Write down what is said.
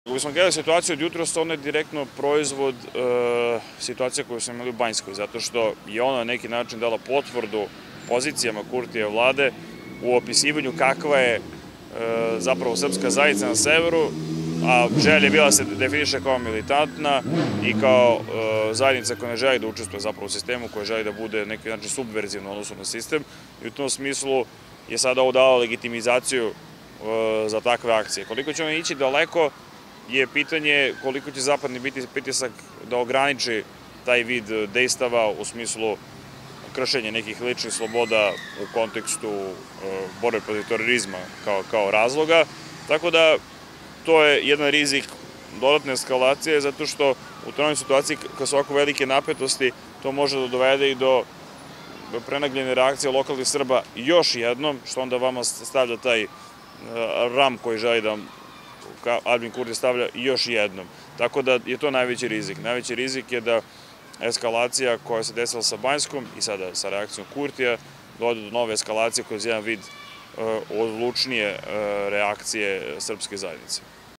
Ako smo gledali situaciju od jutros, ono je direktno proizvod situacije koju smo imali u Banjskoj, zato što je ona na neki način dala potvrdu pozicijama Kurtijeve vlade u opisivanju kakva je zapravo srpska zajednica na severu, a želja je bila da se definiše kao militantna i kao zajednica koja ne želi da učestvuje zapravo u sistemu, koja želi da bude na neki način subverzivno odnosno na sistem, i u tom smislu je sada ovo dala legitimizaciju za takve akcije. Koliko će ono ići daleko je pitanje koliko će zapadni biti pritisak da ograniči taj vid dejstava u smislu kršenja nekih ličnih sloboda u kontekstu borbe protiv terorizma kao razloga. Tako da to je jedan rizik dodatne eskalacije, zato što u toj situaciji kad su ovako velike napetosti to može da dovede i do prenagljene reakcije lokalnih Srba još jednom, što onda vama stavlja taj ram koji želi da Aljbin Kurti stavlja još jednom. Tako da je to najveći rizik. Najveći rizik je da eskalacija koja se desila sa Banjskom i sada sa reakcijom Kurtija dovede do nove eskalacije kroz jedan vid odlučnije reakcije srpske zajednice.